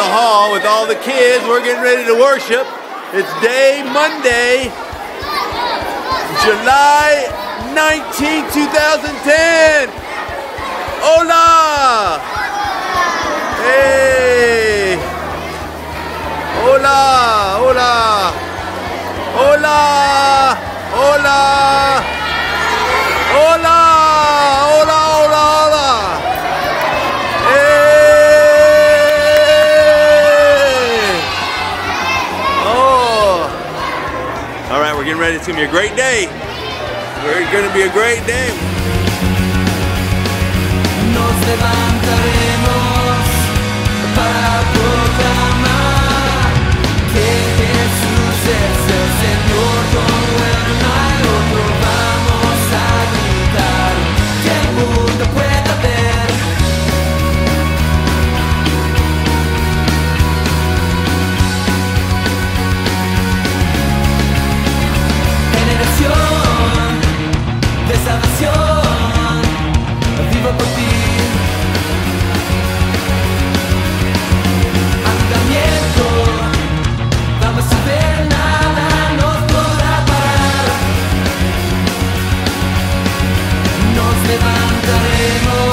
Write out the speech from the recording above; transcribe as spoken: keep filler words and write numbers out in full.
the hall with all the kids. We're getting ready to worship. It's day Monday, July nineteenth, two thousand ten. Hola! Hey! Hola! Hola! Hola! Hola! Hola! Hola! Hola! Hola! Hey! Oh! All right, we're getting ready. It's gonna be a great day. We're gonna be a great day. Nos levantaremos para proclamar que Jesús es el Señor, como Él no hay otro. Vamos a gritar que el mundo pueda ver. Generación de salvación, vivo por ti. Avivamiento, vamos a ver, nada nos podrá parar. Nos levantaremos